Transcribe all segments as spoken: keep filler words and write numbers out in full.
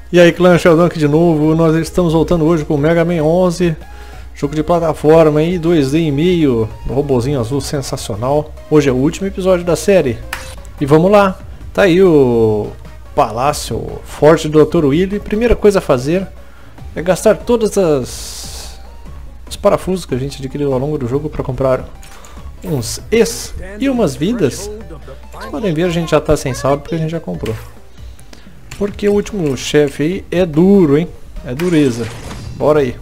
E aí, clã, Sheldon aqui de novo. Nós estamos voltando hoje com o Mega Man onze, jogo de plataforma aí, dois D e meio, no robozinho azul sensacional. Hoje é o último episódio da série. E vamos lá. Tá aí o Palácio Forte do doutor Willy. Primeira coisa a fazer é gastar todas as os parafusos que a gente adquiriu ao longo do jogo para comprar uns Es e umas vidas. Vocês podem ver, a gente já tá sem saldo porque a gente já comprou. Porque o último chefe aí é duro, hein? É dureza. Bora aí.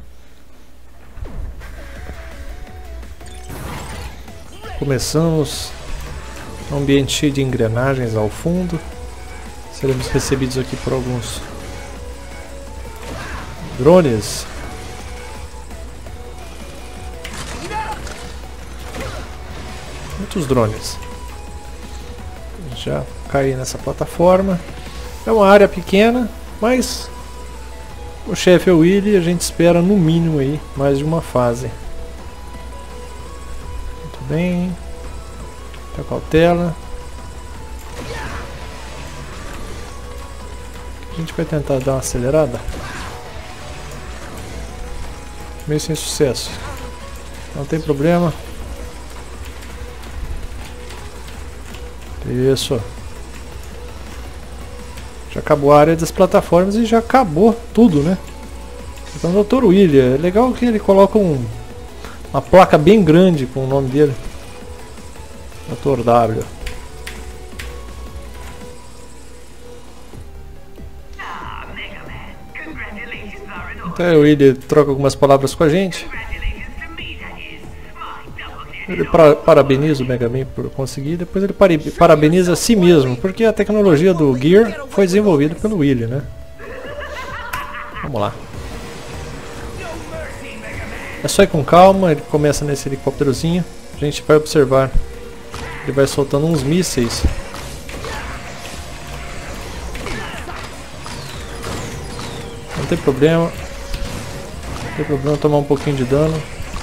Começamos um ambiente cheio de engrenagens ao fundo. Seremos recebidos aqui por alguns drones. Muitos drones. Já caí nessa plataforma. É uma área pequena, mas o chefe é o Willy e a gente espera no mínimo aí mais de uma fase. Muito bem. Tá cautela. A gente vai tentar dar uma acelerada. Meio sem sucesso. Não tem problema. Isso. Já acabou a área das plataformas e já acabou tudo, né? Então, doutor Willy, é legal que ele coloca um, uma placa bem grande com o nome dele. doutor W. Então o Willy troca algumas palavras com a gente. Ele para, parabeniza o Mega Man por conseguir, depois ele para, parabeniza a si mesmo, porque a tecnologia do Gear foi desenvolvida pelo Willy, né? Vamos lá. É só ir com calma, ele começa nesse helicópterozinho, a gente vai observar. Ele vai soltando uns mísseis. Não tem problema. Não tem problema tomar um pouquinho de dano.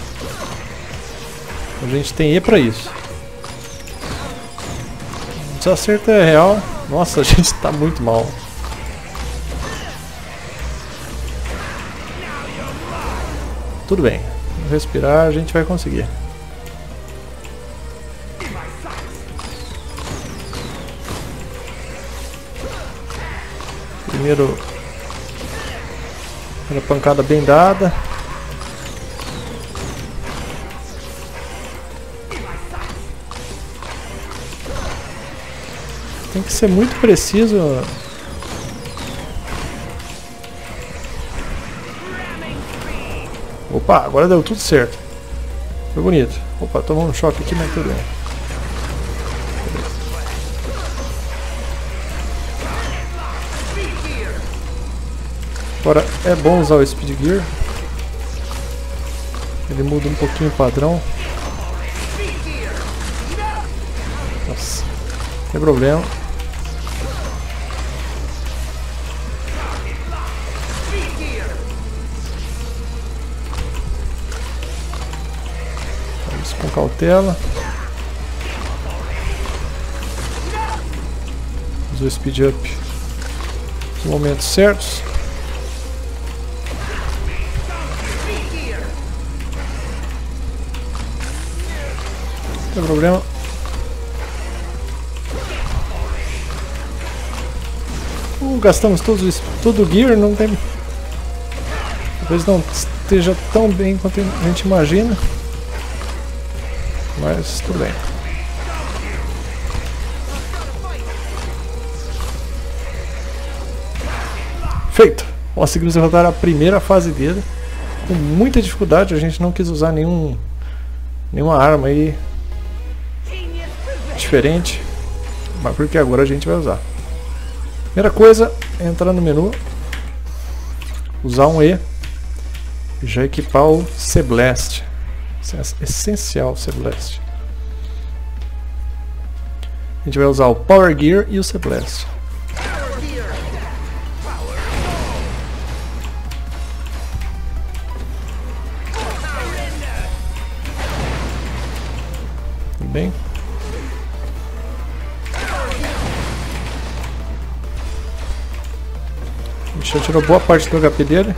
A gente tem E pra isso. O desacerto é real. Nossa, a gente tá muito mal. Tudo bem. Vamos respirar, a gente vai conseguir. Primeiro, uma pancada bem dada. Tem que ser muito preciso. Opa, agora deu tudo certo. Foi bonito. Opa, tomou um choque aqui, mas tudo bem. Agora é bom usar o Speed Gear. Ele muda um pouquinho o padrão. Nossa, não tem problema. Vamos com cautela. Usa o Speed Up nos momentos certos. Não tem problema. Uh, gastamos todos, todo o Gear, não tem. Talvez não esteja tão bem quanto a gente imagina. Mas tudo bem. Feito! Conseguimos derrotar a primeira fase dele. Com muita dificuldade, a gente não quis usar nenhum, nenhuma arma aí diferente, mas porque agora a gente vai usar. Primeira coisa, entrar no menu, usar um E e já equipar o C-Blast. Isso é essencial, o C-Blast. A gente vai usar o Power Gear e o C-Blast. Bem. O bicho tirou boa parte do H P dele.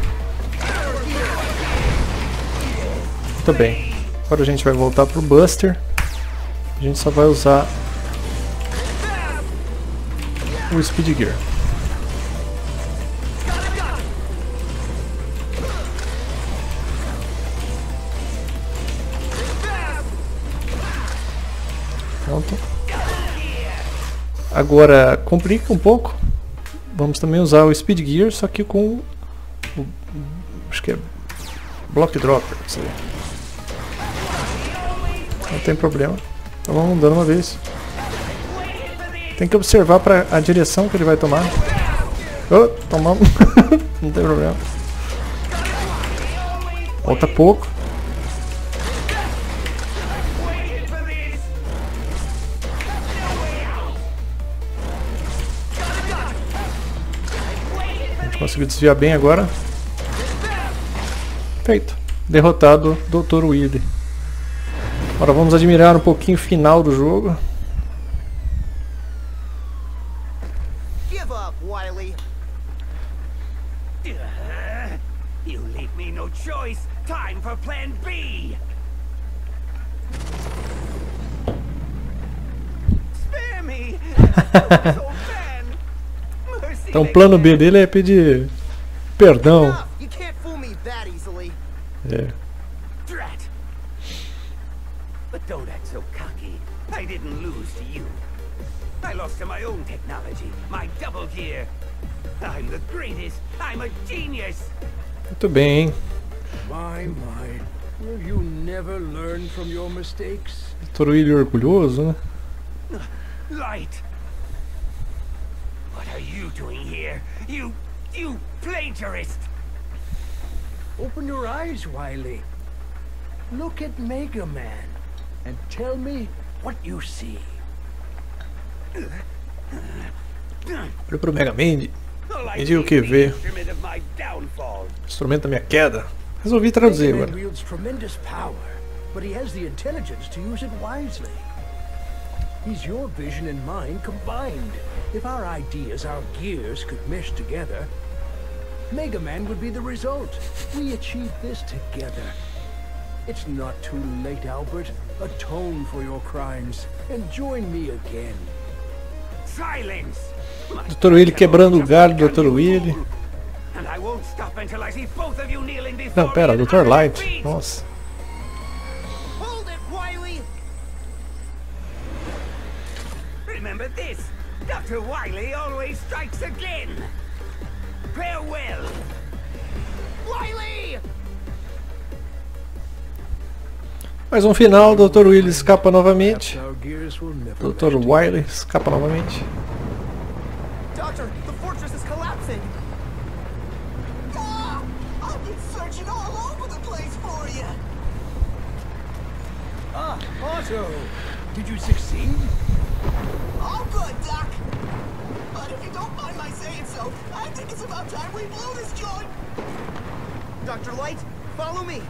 Muito bem. Agora a gente vai voltar pro Buster. A gente só vai usar o Speed Gear. Pronto. Agora complica um pouco. Vamos também usar o Speed Gear, só que com o, acho que é Block Dropper. Não tem problema. Então vamos dando uma vez. Tem que observar para a direção que ele vai tomar. Oh, tomamos. Não tem problema. Falta pouco. A gente conseguiu desviar bem agora. Feito. Derrotado o doutor Wily. Agora vamos admirar um pouquinho o final do jogo. Give up, Wily. You leave me no choice. Time for plan B. Spare me. Então o plano B dele é pedir perdão. You can't fool me that easily. É. Drat. But don't act so cocky. I didn't lose to you. I lost to my own technology, my double gear. I'm the greatest. I'm a genius. Muito bem, hein? My, my. Will you never learn from your mistakes? doutor Wily orgulhoso, né? Light. What are you doing here? You, you plagiarist. Open your eyes, Wily. Look at Mega Man and tell me what you see. Olha pro Mega Man e diga o que vê. Instrumento da minha queda. Resolvi traduzir Mega agora. Man wields tremendous power, but he has the intelligence to use it wisely. He's your vision and mine combined. If our ideas, our gears could mesh together, Mega Man would be the result. We achieved this together. It's not too late, Albert. Atone for your crimes and join me again. Silence. doutor Wily quebrando o galho do doutor Wily. And I won't stop until I see both of you kneeling before Não, pera, me at doutor my Light. feet. Nossa. Hold it, Wily. Remember this. Doctor Wily always strikes again. Farewell. Wily! Mais um final, doutor Wily escapa novamente. Our gears will never doutor mesh Wily escapa novamente. Doctor, the fortress is collapsing. Ah, I've been searching all over the place for you. Ah, Otto! Did you succeed? All good, Doc. But if you don't mind my saying so, I think it's about time we blew this joint. Doctor Light, follow me.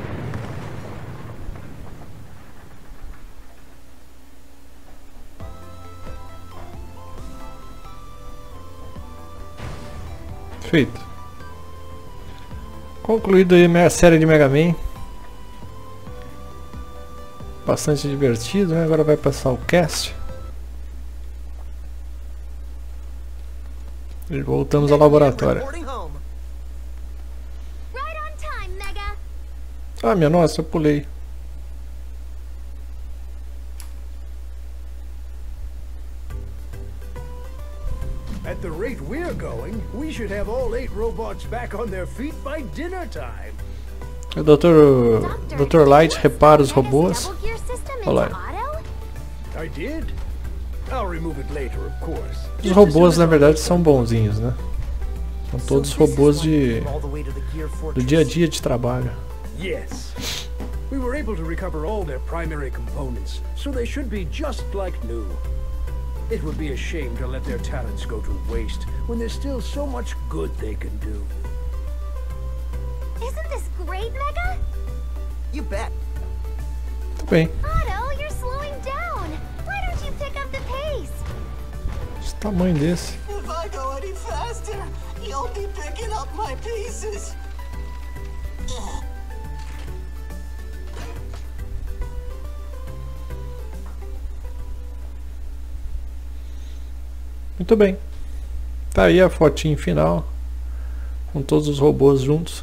Feito. Concluído aí a série de Mega Man. Bastante divertido, né? Agora vai passar o cast. E voltamos ao laboratório. Reporting home. Right on time, Mega. Ah, minha nossa, eu pulei. At the rate we're going, we should have all eight robots back on their feet by dinner time. O doutor doutor Light repara os Mega's robôs. double gear system into Olá. auto? I did. I'll remove it later, of course. Os robôs, na verdade, são bonzinhos, né? São todos robôs de All the way to the gear do fortress. dia a dia de trabalho. Yes. We were able to recover all their primary components, so they should be just like new. It would be a shame to let their talents go to waste when there's still so much good they can do. Isn't this great, Mega? You bet. Muito bem. Otto, you're slowing down. Why don't you pick up the pace? Esse tamanho desse. If I go any faster, you'll be up my pieces. Muito bem. Tá aí a fotinho final com todos os robôs juntos.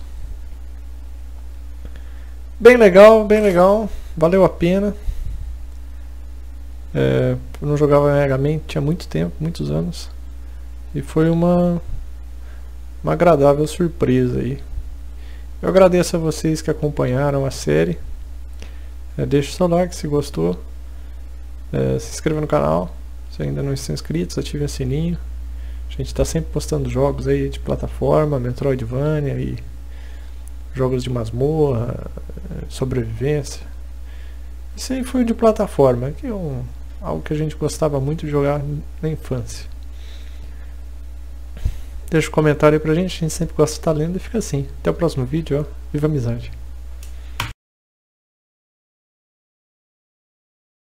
Bem legal, bem legal. Valeu a pena. É, eu não jogava Mega Man, tinha muito tempo, muitos anos. E foi uma, uma agradável surpresa aí. Eu agradeço a vocês que acompanharam a série. É, deixe o seu like se gostou. É, se inscreva no canal se ainda não estão inscritos, ative o sininho. A gente está sempre postando jogos aí de plataforma, Metroidvania e jogos de masmorra, sobrevivência. Isso aí foi de plataforma, que é um, algo que a gente gostava muito de jogar na infância. Deixa um comentário aí pra gente, a gente sempre gosta de estar lendo e fica assim. Até o próximo vídeo, ó. Viva a amizade!